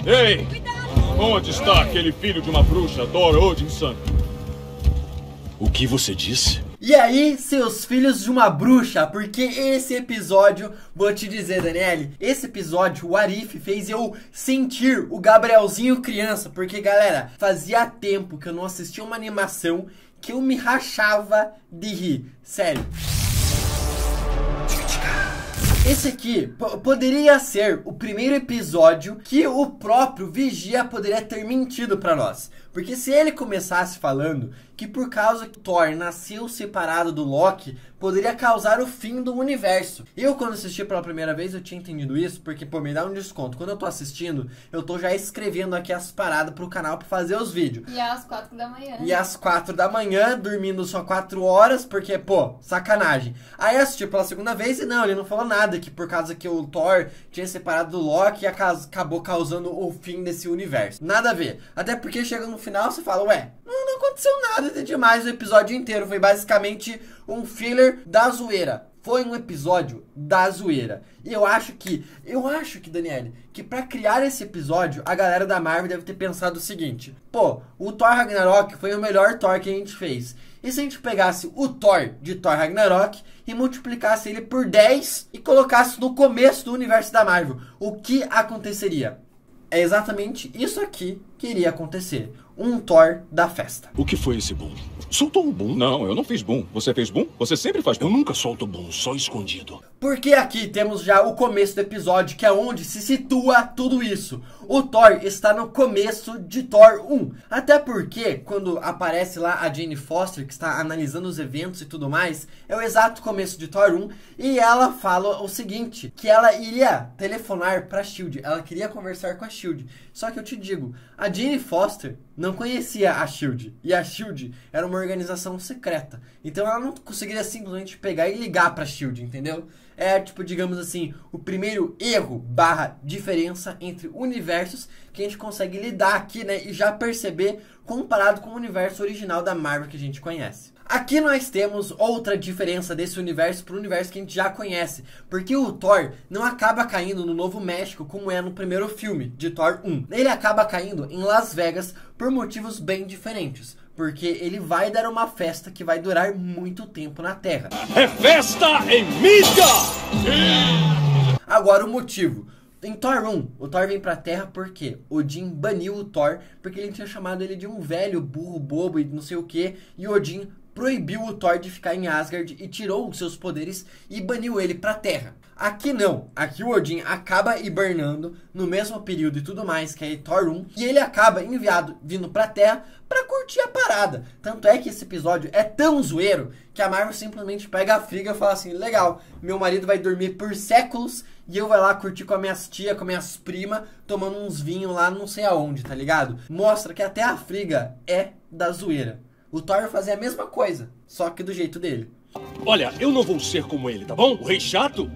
Ei! Onde está aquele filho de uma bruxa, Thor Odinson? O que você disse? E aí, seus filhos de uma bruxa, porque esse episódio, vou te dizer, Daniele, esse episódio, o Arif fez eu sentir o Gabrielzinho criança, porque, galera, fazia tempo que eu não assistia uma animação que eu me rachava de rir, sério. Esse aqui poderia ser o primeiro episódio que o próprio Vigia poderia ter mentido pra nós. Porque se ele começasse falando que por causa que Thor nasceu separado do Loki, poderia causar o fim do universo. Eu, quando assisti pela primeira vez, eu tinha entendido isso, porque, pô, me dá um desconto. Quando eu tô assistindo, eu tô já escrevendo aqui as paradas pro canal pra fazer os vídeos. E às 4 da manhã. E às 4 da manhã, dormindo só 4 horas, porque, pô, sacanagem. Aí eu assisti pela segunda vez e não, ele não falou nada, que por causa que o Thor tinha separado do Loki, acabou causando o fim desse universo. Nada a ver. Até porque chega no final, você fala, ué, não aconteceu nada de demais o episódio inteiro. Foi basicamente um filler da zoeira. Foi um episódio da zoeira. E eu acho que, Daniele, que pra criar esse episódio, a galera da Marvel deve ter pensado o seguinte. Pô, o Thor Ragnarok foi o melhor Thor que a gente fez. E se a gente pegasse o Thor de Thor Ragnarok e multiplicasse ele por 10 e colocasse no começo do universo da Marvel, o que aconteceria? É exatamente isso aqui que iria acontecer. Um Thor da festa. O que foi esse boom? Soltou um boom? Não, eu não fiz boom. Você fez boom? Você sempre faz Eu boom. nunca solto boom, só escondido. Porque aqui temos já o começo do episódio, que é onde se situa tudo isso. O Thor está no começo de Thor 1. Até porque, quando aparece lá a Jane Foster, que está analisando os eventos e tudo mais, é o exato começo de Thor 1. E ela fala o seguinte, que ela iria telefonar pra SHIELD. Ela queria conversar com a SHIELD. Só que eu te digo, a Jane Foster não conhecia a SHIELD. E a SHIELD era uma organização secreta. Então ela não conseguiria simplesmente pegar e ligar pra SHIELD, entendeu? É, tipo, digamos assim, o primeiro erro / diferença entre universos que a gente consegue lidar aqui, né? E já perceber comparado com o universo original da Marvel que a gente conhece. Aqui nós temos outra diferença desse universo para o universo que a gente já conhece. Porque o Thor não acaba caindo no Novo México como é no primeiro filme, de Thor 1. Ele acaba caindo em Las Vegas por motivos bem diferentes. Porque ele vai dar uma festa que vai durar muito tempo na Terra. É festa em mídia! Agora o motivo. Em Thor 1, o Thor vem pra Terra porque Odin baniu o Thor porque ele tinha chamado ele de um velho burro bobo e não sei o que. E Odin proibiu o Thor de ficar em Asgard e tirou os seus poderes e baniu ele pra Terra. Aqui não, aqui o Odin acaba hibernando no mesmo período e tudo mais, que é Thor 1, e ele acaba vindo pra Terra pra curtir a parada. Tanto é que esse episódio é tão zoeiro que a Marvel simplesmente pega a Frigga e fala assim, legal, meu marido vai dormir por séculos e eu vou lá curtir com as minhas tias, com as minhas primas, tomando uns vinhos lá não sei aonde, tá ligado? Mostra que até a Frigga é da zoeira. O Thor vai fazer a mesma coisa, só que do jeito dele. Olha, eu não vou ser como ele, tá bom? O rei chato?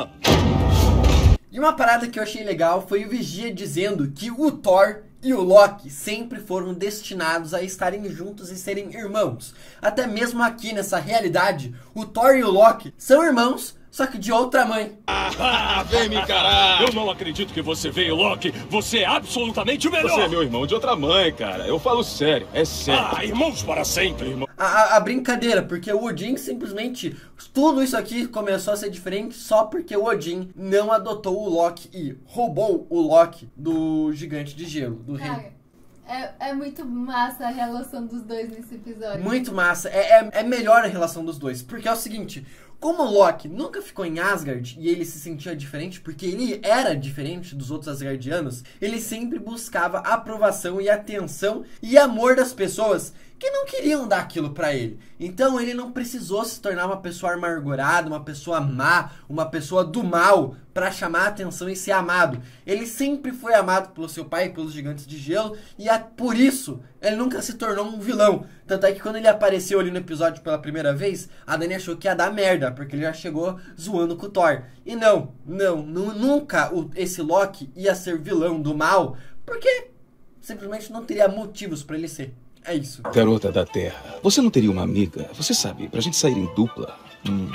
E uma parada que eu achei legal foi o Vigia dizendo que o Thor e o Loki sempre foram destinados a estarem juntos e serem irmãos. Até mesmo aqui nessa realidade, o Thor e o Loki são irmãos, só que de outra mãe. Vem me encarar! Eu não acredito que você veio, Loki! Você é absolutamente o melhor! Você é meu irmão de outra mãe, cara. Eu falo sério, é sério. Irmãos para sempre, irmão. A brincadeira, porque o Odin simplesmente... Tudo isso aqui começou a ser diferente só porque o Odin não adotou o Loki e roubou o Loki do Gigante de Gelo, do rei. É muito massa a relação dos dois nesse episódio. Muito massa. É melhor a relação dos dois. Porque é o seguinte... Como o Loki nunca ficou em Asgard e ele se sentia diferente, porque ele era diferente dos outros asgardianos, ele sempre buscava aprovação e atenção e amor das pessoas que não queriam dar aquilo pra ele. Então ele não precisou se tornar uma pessoa amargurada, uma pessoa má, uma pessoa do mal pra chamar a atenção e ser amado. Ele sempre foi amado pelo seu pai e pelos gigantes de gelo e por isso ele nunca se tornou um vilão. Tanto é que quando ele apareceu ali no episódio pela primeira vez, a Dani achou que ia dar merda, porque ele já chegou zoando com o Thor. E nunca esse Loki ia ser vilão do mal, porque simplesmente não teria motivos pra ele ser. É isso. Garota da Terra, você não teria uma amiga, você sabe, pra gente sair em dupla?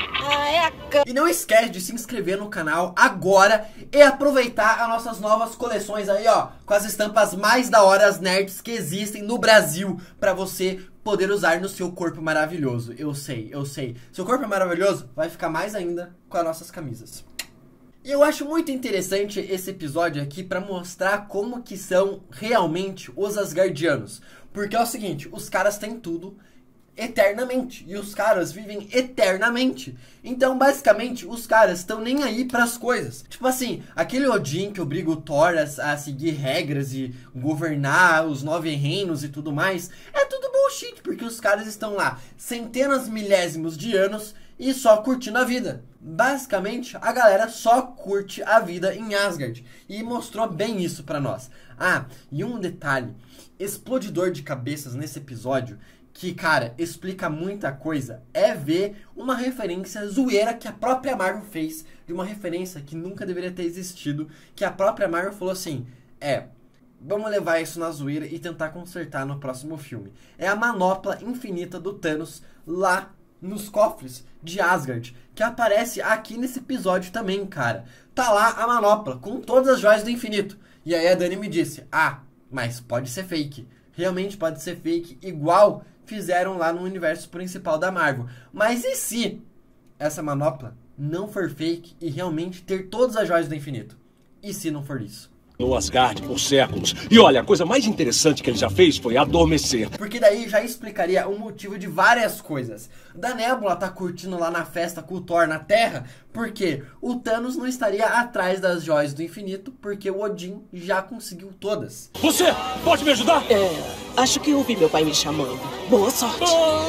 é a cama. E não esquece de se inscrever no canal agora e aproveitar as nossas novas coleções aí, ó, com as estampas mais da hora nerds que existem no Brasil, pra você poder usar no seu corpo maravilhoso. Eu sei. Seu corpo é maravilhoso, vai ficar mais ainda com as nossas camisas. E eu acho muito interessante esse episódio aqui pra mostrar como que são realmente os Asgardianos. Porque é o seguinte, os caras têm tudo eternamente, e os caras vivem eternamente. Então, basicamente, os caras estão nem aí pras coisas. Tipo assim, aquele Odin que obriga o Thor a seguir regras e governar os 9 reinos e tudo mais, é tudo bullshit, porque os caras estão lá centenas, milésimos de anos e só curtindo a vida. Basicamente, a galera só curte a vida em Asgard, e mostrou bem isso pra nós. Ah, e um detalhe explodidor de cabeças nesse episódio, que, cara, explica muita coisa, é ver uma referência zoeira que a própria Marvel fez, de uma referência que nunca deveria ter existido, que a própria Marvel falou assim, vamos levar isso na zoeira e tentar consertar no próximo filme. É a manopla infinita do Thanos lá nos cofres de Asgard, que aparece aqui nesse episódio também, cara. Tá lá a manopla, com todas as joias do infinito. E aí a Dani me disse, mas pode ser fake. Realmente pode ser fake, igual fizeram lá no universo principal da Marvel. Mas e se essa manopla não for fake e realmente ter todas as joias do infinito? E se não for isso? No Asgard por séculos. E olha, a coisa mais interessante que ele já fez foi adormecer. Porque daí já explicaria o motivo de várias coisas. Da Nebula tá curtindo lá na festa com o Thor na Terra, porque o Thanos não estaria atrás das joias do infinito, porque o Odin já conseguiu todas. Você pode me ajudar? Acho que ouvi meu pai me chamando. Boa sorte.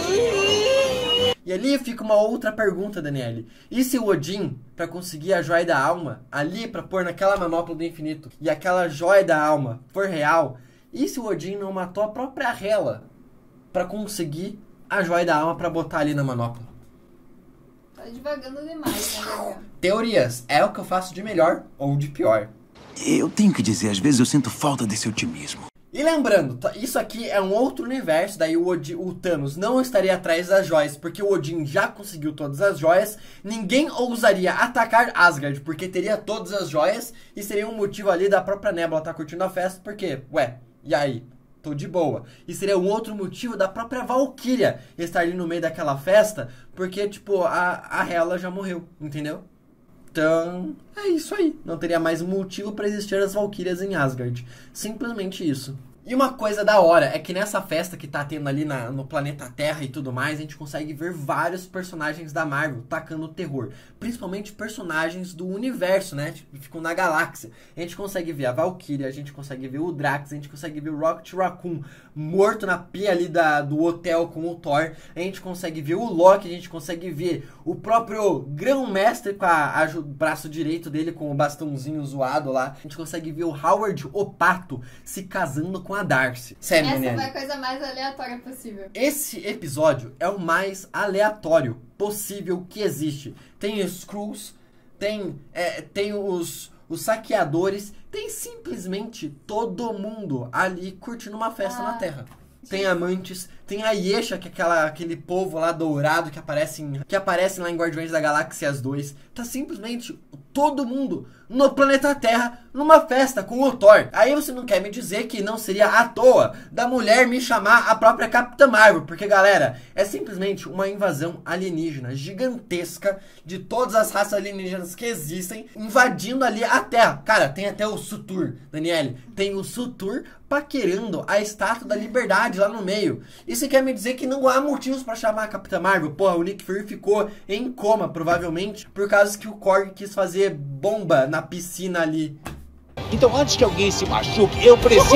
E ali fica uma outra pergunta, Daniele. E se o Odin, pra conseguir a joia da alma, ali pra pôr naquela manopla do infinito, e aquela joia da alma for real, e se o Odin não matou a própria Hela pra conseguir a joia da alma pra botar ali na manopla? Tá devagando demais, né, Teorias, é o que eu faço de melhor ou de pior. Eu tenho que dizer, às vezes eu sinto falta desse otimismo. E lembrando, isso aqui é um outro universo, daí o Thanos não estaria atrás das joias, porque o Odin já conseguiu todas as joias, ninguém ousaria atacar Asgard, porque teria todas as joias, e seria um motivo ali da própria Nebula estar curtindo a festa, porque, e aí? Tô de boa. E seria um outro motivo da própria Valkyria estar ali no meio daquela festa, porque, tipo, a Hela já morreu, entendeu? Então, é isso aí. Não teria mais motivo para existir as Valkyrias em Asgard. Simplesmente isso. E uma coisa da hora é que nessa festa que tá tendo ali no planeta Terra e tudo mais, a gente consegue ver vários personagens da Marvel tacando terror. Principalmente personagens do universo, né? Tipo, ficam na galáxia. A gente consegue ver a Valkyria, a gente consegue ver o Drax, a gente consegue ver o Rocket Raccoon morto na pia ali do hotel com o Thor. A gente consegue ver o Loki, a gente consegue ver o próprio Grão-Mestre com o braço direito dele com o bastãozinho zoado lá. A gente consegue ver o Howard o Pato se casando com a Darcy. Sério, essa Daniele. foi a coisa mais aleatória possível. Esse episódio é o mais aleatório possível que existe. Tem os Skrulls, tem os saqueadores, tem simplesmente todo mundo ali curtindo uma festa na Terra. Tem amantes, tem a Yesha, que é aquele povo lá dourado que aparece lá em Guardiões da Galáxia 2. Tá simplesmente todo mundo no planeta Terra numa festa com o Thor. Aí você não quer me dizer que não seria à toa da mulher me chamar a própria Capitã Marvel, porque, galera, é simplesmente uma invasão alienígena gigantesca de todas as raças alienígenas que existem, invadindo ali a Terra. Cara, tem até o Surtur, Daniele, tem o Surtur paquerando a Estátua da Liberdade lá no meio. E você quer me dizer que não há motivos pra chamar a Capitã Marvel? Porra, o Nick Fury ficou em coma, provavelmente, por causa que o Korg quis fazer bomba na piscina ali. Então, antes que alguém se machuque, eu preciso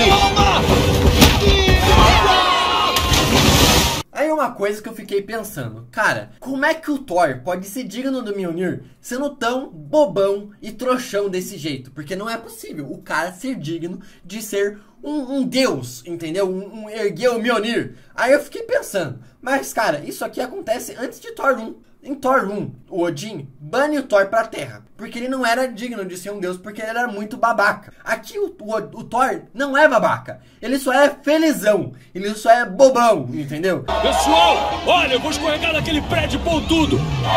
Aí uma coisa que eu fiquei pensando, cara, como é que o Thor pode ser digno do Mjolnir sendo tão bobão e trouxão desse jeito? Porque não é possível o cara ser digno de ser um deus, entendeu? Erguer o Mjolnir. Aí eu fiquei pensando, mas cara, isso aqui acontece antes de Thor 1. Em Thor 1, o Odin bane o Thor pra terra, porque ele não era digno de ser um deus, porque ele era muito babaca. Aqui o Thor não é babaca, ele só é felizão, ele só é bobão, entendeu? Pessoal, olha, eu vou escorregar naquele prédio pontudo.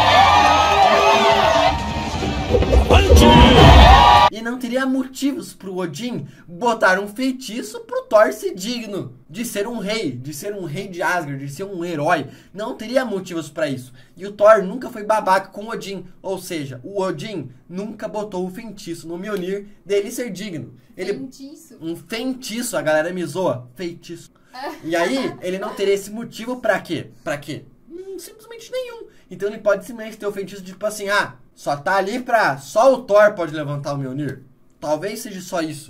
E não teria motivos pro Odin botar um feitiço pro Thor ser digno de ser um rei de Asgard, de ser um herói. Não teria motivos pra isso. E o Thor nunca foi babaca com o Odin, ou seja, o Odin nunca botou o feitiço no Mjolnir dele ser digno. Feitiço? Um feitiço, a galera me zoa, feitiço. E aí, ele não teria esse motivo pra quê? Pra quê? Simplesmente nenhum. Então ele pode simplesmente ter o feitiço de tipo assim, só tá ali pra... Só o Thor pode levantar o Mjolnir. Talvez seja só isso.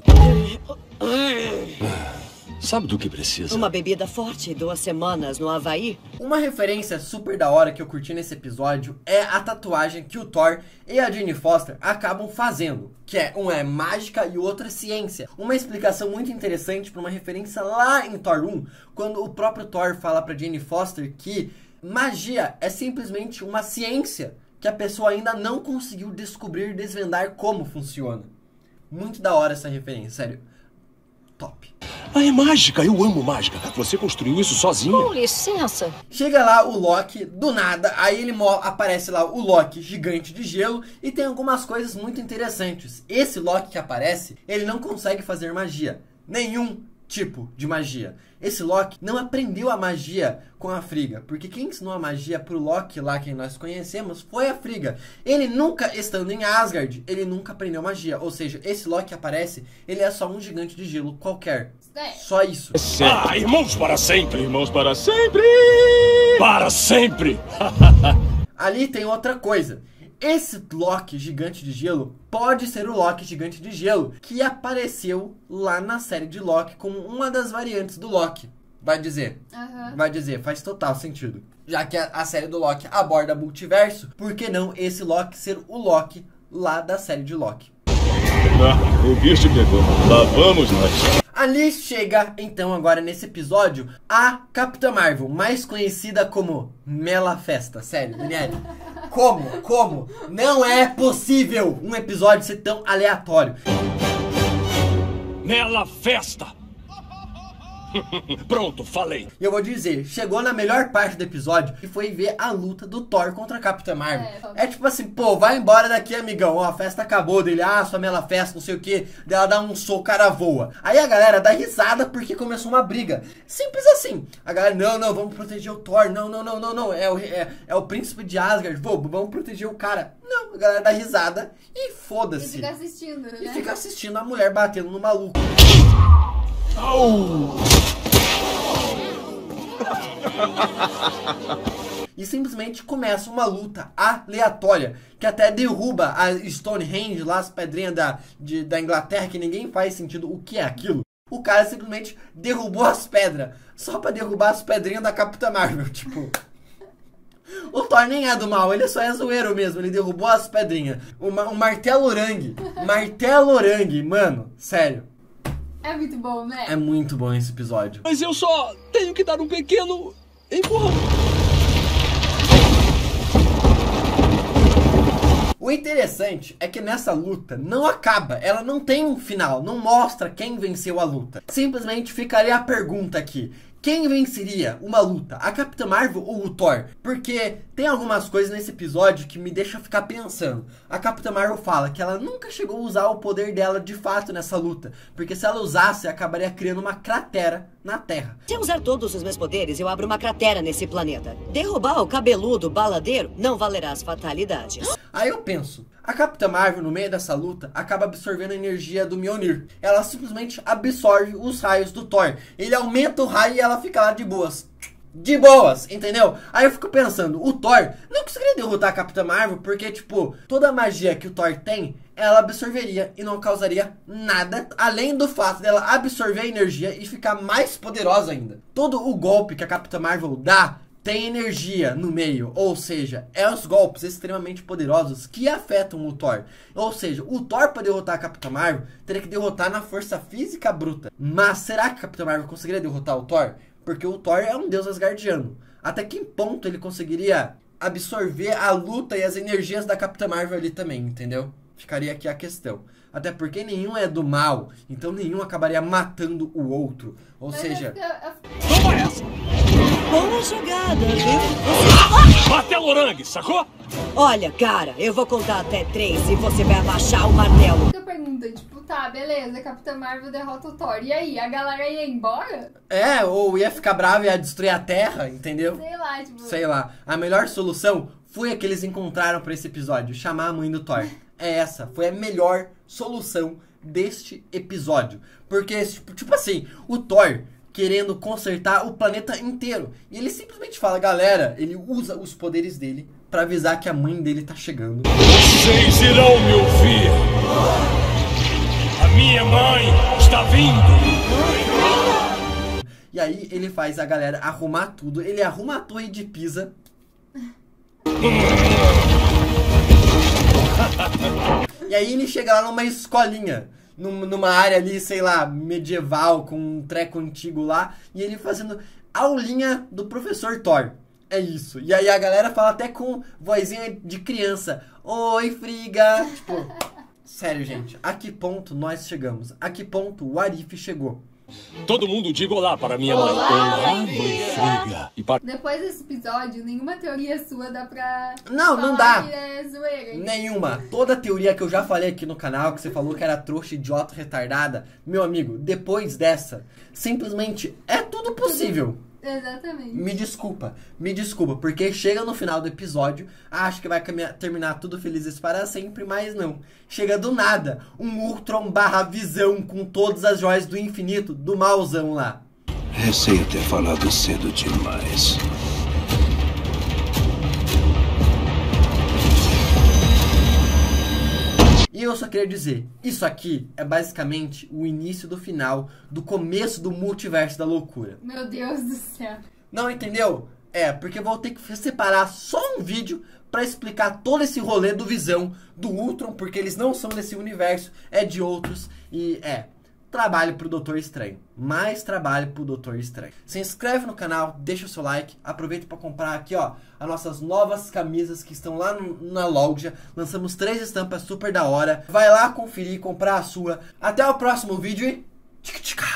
Sabe do que precisa? Uma bebida forte, 2 semanas no Havaí. Uma referência super da hora que eu curti nesse episódio é a tatuagem que o Thor e a Jane Foster acabam fazendo, que um é mágica e o outro é ciência. Uma explicação muito interessante para uma referência lá em Thor 1, quando o próprio Thor fala pra Jane Foster que magia é simplesmente uma ciência que a pessoa ainda não conseguiu descobrir e desvendar como funciona. Muito da hora essa referência, sério. Top. É mágica, eu amo mágica. Você construiu isso sozinha? Com licença. Chega lá o Loki, do nada, aí ele aparece lá o Loki gigante de gelo e tem algumas coisas muito interessantes. Esse Loki que aparece, ele não consegue fazer magia. Nenhum tipo de magia. Esse Loki não aprendeu a magia com a Frigga, porque quem ensinou a magia pro Loki lá, quem nós conhecemos, foi a Frigga. Ele nunca, estando em Asgard, ele nunca aprendeu magia. Ou seja, esse Loki que aparece, ele é só um gigante de gelo qualquer. Só isso. Irmãos para sempre! Irmãos para sempre! Para sempre! Ali tem outra coisa. Esse Loki gigante de gelo pode ser o Loki gigante de gelo que apareceu lá na série de Loki como uma das variantes do Loki. Vai dizer. Vai dizer, faz total sentido. Já que a série do Loki aborda multiverso, por que não esse Loki ser o Loki lá da série de Loki? O bicho pegou. Lá vamos nós. Ali chega, então, agora nesse episódio, a Capitã Marvel, mais conhecida como Mela Festa. Sério, Daniel. Como? Não é possível um episódio ser tão aleatório. Mela Festa! Pronto, falei. E eu vou dizer, chegou na melhor parte do episódio e foi ver a luta do Thor contra a Capitã Marvel. É tipo assim, pô, vai embora daqui, amigão. Ó, a festa acabou dele. Sua Mela Festa, não sei o que. Ela dá um soco, o cara voa. Aí a galera dá risada porque começou uma briga. Simples assim. A galera, não, vamos proteger o Thor. Não. É o príncipe de Asgard. Vamos proteger o cara. Não, a galera dá risada e foda-se. E fica assistindo, né? E fica assistindo a mulher batendo no maluco. E simplesmente começa uma luta aleatória que até derruba a Stonehenge lá, as pedrinhas da Inglaterra, que ninguém faz sentido o que é aquilo. O cara simplesmente derrubou as pedras só pra derrubar as pedrinhas da Capitã Marvel. Tipo, o Thor nem é do mal, ele só é zoeiro mesmo. Ele derrubou as pedrinhas. Um martelo orangue. Martelo orangue, mano, sério. É muito bom, né? É muito bom esse episódio. Mas eu só tenho que dar um pequeno empurrão. O interessante é que nessa luta não acaba, ela não tem um final, não mostra quem venceu a luta. Simplesmente ficaria a pergunta aqui. Quem venceria uma luta, a Capitã Marvel ou o Thor? Porque tem algumas coisas nesse episódio que me deixam ficar pensando. A Capitã Marvel fala que ela nunca chegou a usar o poder dela de fato nessa luta. Porque se ela usasse, acabaria criando uma cratera na Terra. Se eu usar todos os meus poderes, eu abro uma cratera nesse planeta. Derrubar o cabeludo baladeiro não valerá as fatalidades. Aí eu penso, a Capitã Marvel no meio dessa luta acaba absorvendo a energia do Mjolnir. Ela simplesmente absorve os raios do Thor. Ele aumenta o raio e ela fica lá de boas. De boas, entendeu? Aí eu fico pensando, o Thor não conseguiria derrotar a Capitã Marvel porque, tipo, toda a magia que o Thor tem, ela absorveria e não causaria nada, além do fato dela absorver a energia e ficar mais poderosa ainda. Todo o golpe que a Capitã Marvel dá tem energia no meio, ou seja, é os golpes extremamente poderosos que afetam o Thor. Ou seja, o Thor para derrotar a Capitã Marvel teria que derrotar na força física bruta. Mas será que a Capitã Marvel conseguiria derrotar o Thor? Porque o Thor é um deus asgardiano. Até que ponto ele conseguiria absorver a luta e as energias da Capitã Marvel ali também, entendeu? Ficaria aqui a questão. Até porque nenhum é do mal, então nenhum acabaria matando o outro. Ou seja... Toma essa! Boa jogada, viu? Martelo-orangue, sacou? Olha, cara, eu vou contar até 3 e você vai abaixar o martelo. Eu pergunto, tipo, tá, beleza, Capitã Marvel derrota o Thor. E aí, a galera ia embora? ou ia ficar bravo e ia destruir a Terra, entendeu? Sei lá, tipo... Sei lá. A melhor solução foi a que eles encontraram pra esse episódio, chamar a mãe do Thor. Essa foi a melhor solução deste episódio. Porque, tipo assim, o Thor querendo consertar o planeta inteiro. E ele simplesmente fala, galera, ele usa os poderes dele pra avisar que a mãe dele tá chegando. Vocês irão me ouvir. A minha mãe está vindo. E aí ele faz a galera arrumar tudo. Ele arruma a torre de Pisa. E aí ele chega lá numa escolinha, numa área ali, sei lá, medieval, com um treco antigo lá, e ele fazendo aulinha do professor Thor. É isso. E aí a galera fala até com vozinha de criança. Oi, Friga. Tipo, sério, gente, a que ponto nós chegamos? A que ponto o Arif chegou? Todo mundo diga olá para minha mãe. Olá, mãe Friga. E para... Depois desse episódio, nenhuma teoria sua dá pra... Não dá. Que é zoeira, hein? Nenhuma. Toda teoria que eu já falei aqui no canal, que você falou que era trouxa, idiota, retardada, meu amigo, depois dessa, simplesmente é tudo possível. Exatamente. Me desculpa, porque chega no final do episódio, acho que vai terminar tudo felizes para sempre, mas não. Chega do nada, um Ultron / Visão com todas as joias do infinito do malzão lá. Receio ter falado cedo demais. E eu só queria dizer, isso aqui é basicamente o início do final, do começo do multiverso da loucura. Meu Deus do céu. Não entendeu? Porque eu vou ter que separar só um vídeo pra explicar todo esse rolê do Visão, do Ultron, porque eles não são desse universo, é de outros, e trabalho pro Doutor Estranho. Mais trabalho pro Doutor Estranho. Se inscreve no canal, deixa o seu like, aproveita pra comprar aqui, ó, as nossas novas camisas que estão lá na loja. Lançamos 3 estampas super da hora. Vai lá conferir, comprar a sua. Até o próximo vídeo e... tchic-tchic.